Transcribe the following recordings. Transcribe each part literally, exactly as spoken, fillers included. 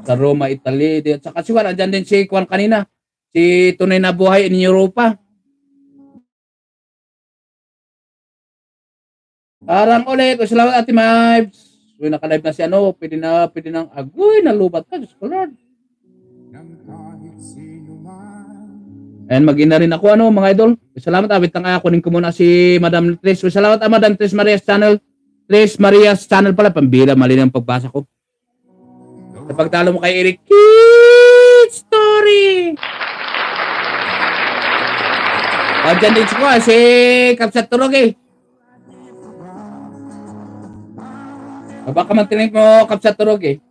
sa Roma, Italy. At saka si Juan, andyan din si Juan kanina. Si Tunay na Buhay in Europa. Parang ulit. Salamat Ate Mibes. Uy, nakalive na si ano. Pwede na, pwede nang agoy, nalubat ka. Diyos ko Lord. And mag-ina rin ako ano mga idol. Salamat abit lang ako kunin ko muna si Madam Tris. Salamat ah, Madam Tris Maria's channel. Tris Maria's channel pala pambira mali ng pagbasa ko. Sa pagtalo mo kay Eric Kids Story. Andiyan din ko si Kapsat Turog eh. Baka man tinig mo Kapsat Turog eh.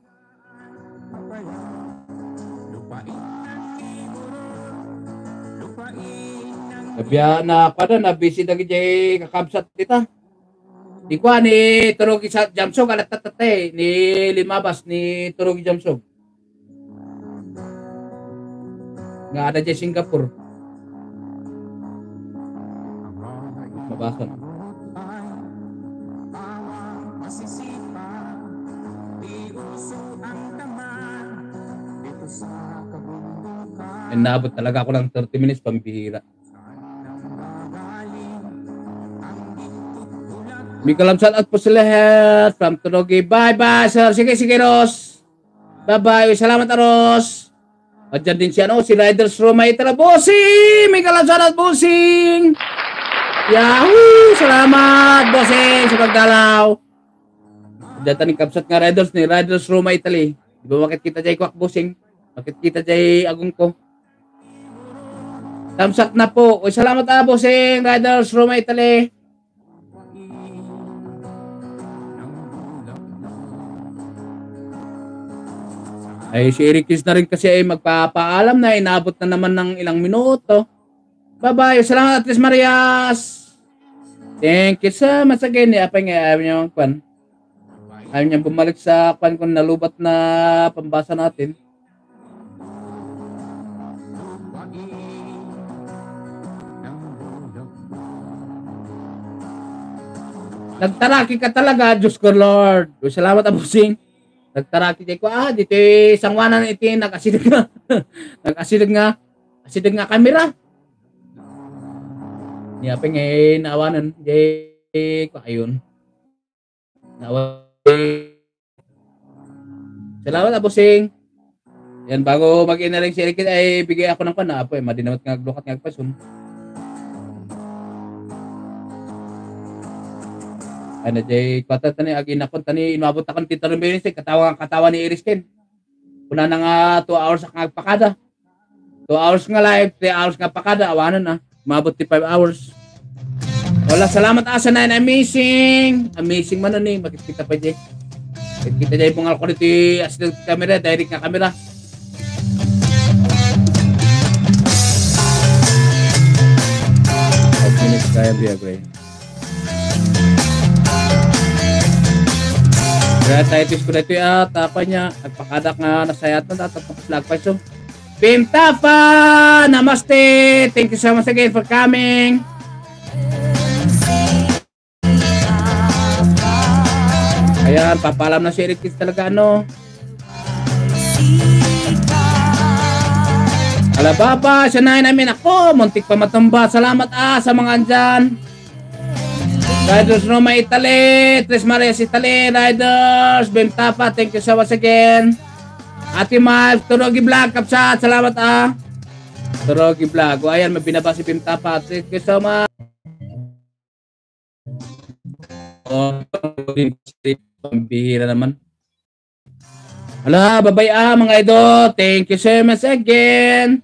Biya na pada na busy na gid kakabsat kita. Di ko ni Turogi sa Jamsog alat tatate ni Limabas ni Turogi Jamsog. Nga ada di Singapore. Mabasa. And naabot talaga ako ng thirty minutes pambihira. Mikalam shout out po sa lahat from Turogi. Bye bye sir. Sige sige Ros. Bye bye. Salamat Ros. At dyan din si ano si Riders Roma Itala Bossing. Mikalam shout out Bossing. Yahoo! Salamat Bossing sa pagdalaw. Dyan taning kapsat nga Riders ni Riders Roma Italy. Di ba bakit kita jay kwak Bossing? Bakit kita jay agong ko? Thumbs up na po. Uy, salamat ah Bossing. Riders Roma Italy. Ay si Eric Kiss na rin kasi ay magpapaalam na inabot na naman ng ilang minuto. Bye-bye. Salamat Atris Marias. Thank you so much again. Apa nga ayaw niya ang kwan. Ayaw niya bumalik sa kwan kung nalubat na pambasa natin. Nagtaraki ka talaga, Diyos ko Lord. Salamat Abusing. Nagtaraki ko ah dito sangwanan iti nakasidag nga nakasidag nga asidag nga kamera niya pa nga naawanan jay ko ayun naawan salamat Abusing yan bago mag-inaring si Eric ay bigay ako ng panapo eh madinawat nga glukat nga pasun ano jay kwata tani agi nakon tani inabot akon tita Rumbin si katawa katawa ni Iris Ken. Kuna na nga two hours ang pakada. two hours nga live, three hours nga pakada awanan na. Mabot ti five hours. Wala salamat asa na amazing. Amazing man ni makikita pa jay. Kita jay pungal ko dito as the camera direct nga camera. five minutes kaya biya bro. Kaya tayo tis ko dito at tapa niya. Nagpakadak nga nasayat na tapos lag pa so. Pim Tapa! Namaste! Thank you so much again for coming. Ayan, papalam na si Eric Kids talaga ano. Alababa, siya na namin ako. Muntik pa matumba. Salamat ah sa mga andyan. Riders Roma Italy, Tres Marias Italy, Riders, Bim Tapa, thank you so much again. Ate Mike, Turogi Vlog, Kapsat, salamat ah. Turogi Vlog, o ayan, may binaba si Bim Tapa, thank you so much. Oh, pambihira naman. Hala, babay ah mga idol, thank you so much again.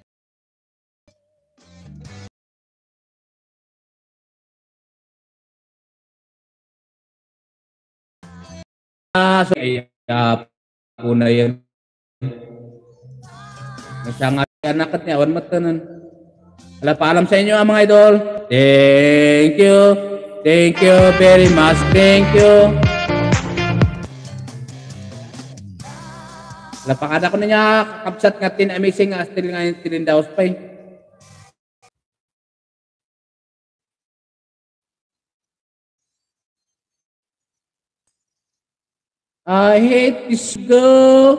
Ah, so ay uh, una yan. Nasangat anak niya, awan matanan. Ala paalam sa inyo mga idol. Thank you. Thank you very much. Thank you. Ala pakada ko na niya kapsat nga tin amazing nga still nga tin daos pa eh. I hate this girl.